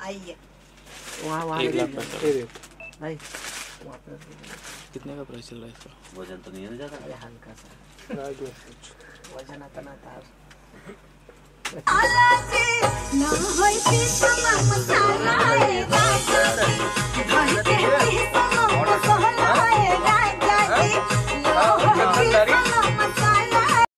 आइए वहाँ 1,65,000 भाई वहाँ पे कितने का प्राइस चल रहा है इसका? वजन तो नहीं है ना ज़्यादा? अरे हल्का सा वजन आता ना था ना होई पीछा मसाला रे बाबा भाई के